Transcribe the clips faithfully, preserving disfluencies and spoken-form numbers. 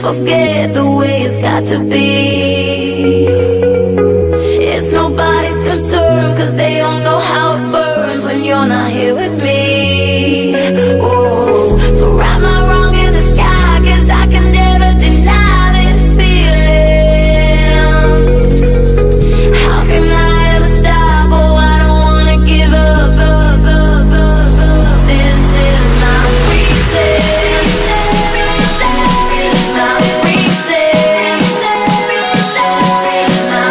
forget the way it's got to be. It's nobody's concern, cause they don't know how it burns when you're not here with me. Oh, so write my wrong in the sky, cause I can never deny this feeling. How can I ever stop? Oh, I don't wanna give up, up, up, up, up. This is my reason. This is my reason. This is my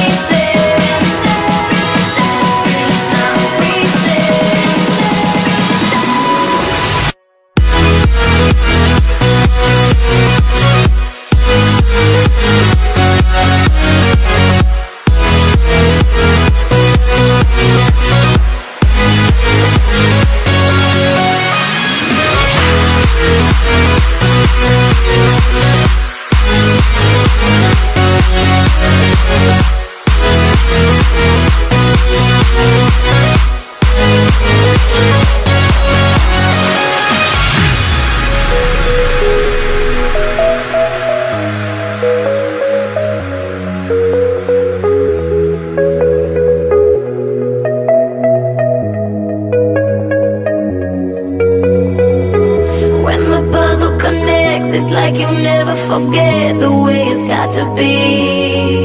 it's like you never forget the way it's got to be.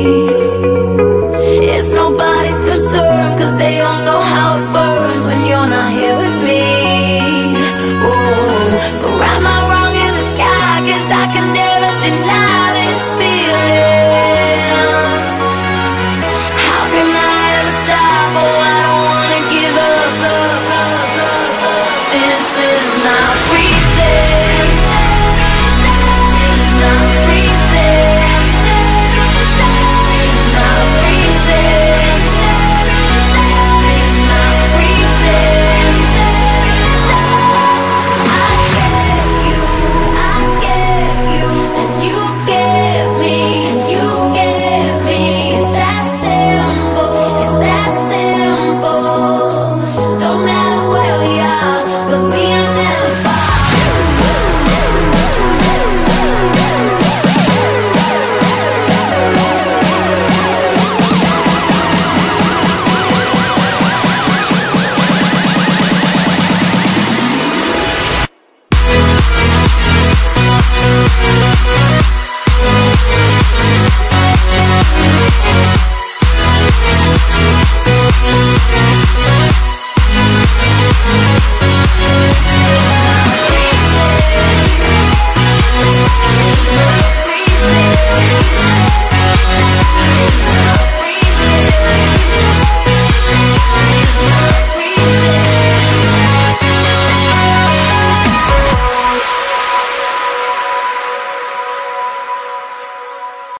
It's nobody's concern, cause they don't know how it burns when you're not here with me. Oh, so write my wrong in the sky, cause I can never deny this feeling. How can I ever stop? Oh, I don't wanna give up, up, up, up, up. This is my reason. Reason.